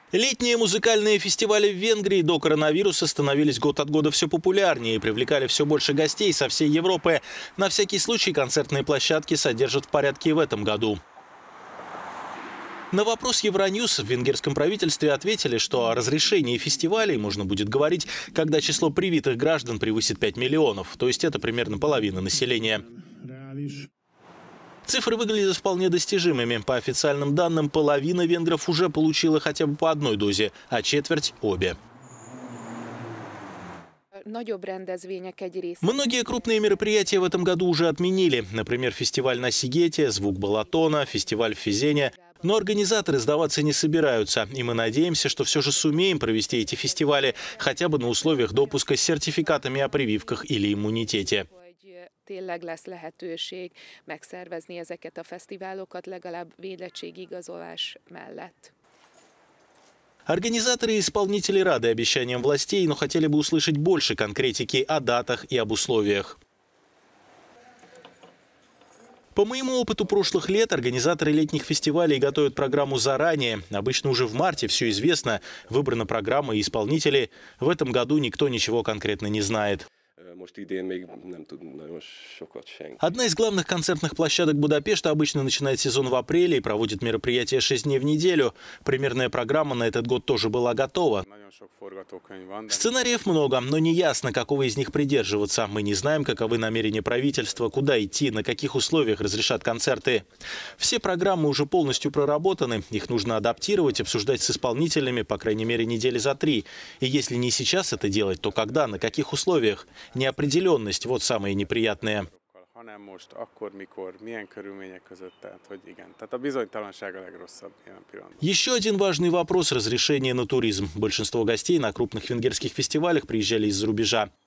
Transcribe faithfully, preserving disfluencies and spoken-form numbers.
Летние музыкальные фестивали в Венгрии до коронавируса становились год от года все популярнее и привлекали все больше гостей со всей Европы. На всякий случай концертные площадки содержат в порядке и в этом году. На вопрос Евроньюз в венгерском правительстве ответили, что о разрешении фестивалей можно будет говорить, когда число привитых граждан превысит пять миллионов, то есть это примерно половина населения. Цифры выглядят вполне достижимыми. По официальным данным, половина венгров уже получила хотя бы по одной дозе, а четверть – обе. Многие крупные мероприятия в этом году уже отменили. Например, фестиваль на Сигете, «Звук Балатона», фестиваль в Физене. Но организаторы сдаваться не собираются. И мы надеемся, что все же сумеем провести эти фестивали хотя бы на условиях допуска с сертификатами о прививках или иммунитете. Tényleg lesz lehetőség megszervezni ezeket a fesztiválokat legalább védettségi igazolás mellett. Организаторы и исполнители рады обещаниям властей, но хотели бы услышать больше конкретики о датах и об условиях. По моему опыту прошлых лет, организаторы летних фестивалей готовят программу заранее. Обычно уже в марте все известно, выбрана программа и исполнители. В этом году никто ничего конкретно не знает. Одна из главных концертных площадок Будапешта обычно начинает сезон в апреле и проводит мероприятия шесть дней в неделю. Примерная программа на этот год тоже была готова. Сценариев много, но не ясно, какого из них придерживаться. Мы не знаем, каковы намерения правительства, куда идти, на каких условиях разрешат концерты. Все программы уже полностью проработаны. Их нужно адаптировать, обсуждать с исполнителями, по крайней мере, недели за три. И если не сейчас это делать, то когда, на каких условиях? Неопределенность – вот самое неприятное. Еще один важный вопрос – разрешение на туризм. Большинство гостей на крупных венгерских фестивалях приезжали из-за рубежа.